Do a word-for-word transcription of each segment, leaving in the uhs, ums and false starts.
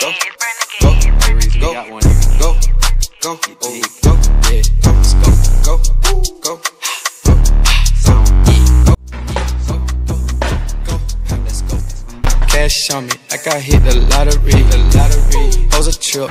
go, go, go, go, go, oh, go, yeah, go, let's go, go, go, go, go, go, go, let's go. Cash on me, like I hit the lottery, the lottery. Pose a trip,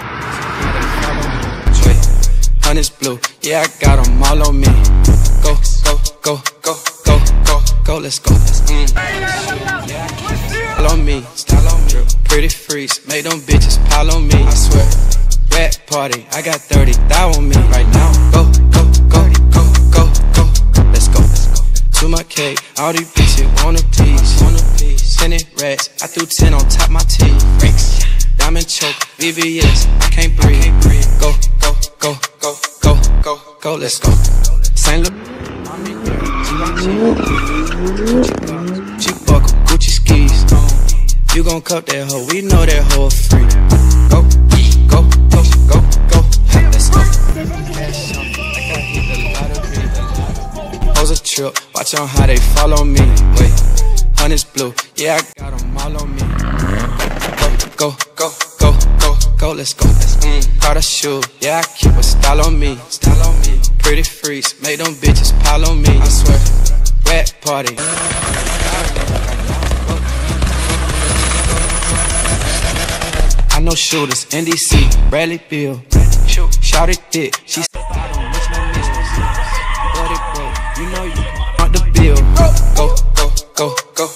honey's blue, yeah, I got them all on me. Go, go, go, go, go, go, go, let's go. Mm. Style on me, style on me. Pretty freaks, make them bitches pile on me. I swear, rat party, I got thirty thou on me right now. Go, go, go, go, go, go, let's go. To my cake, all these bitches want a piece. Ten rats, I threw ten on top my teeth. Diamond choke, V V S, I can't breathe. Go, go, go, go, go, go, go, let's go. Saint Louis, G buckle, Gucci skis. You gon' cup that hoe, we know that hoe free. Go, go, go, go, go, let's go. Cash on me, like I hit the lottery. Pose a trip, watch on how they follow me. Wait, honey's blue, yeah, I got them all on me. Go, go, go, go, go, let's go. Mm, got a shoe, yeah, I keep a style on me. Style on me. Pretty freaks, make them bitches pile on me. I swear, rat party. I know shooters, N D C, Bradley Bill. Shout it thick, she said I don't miss no missions. But it broke, you know you want the bill. Go, go, go, go,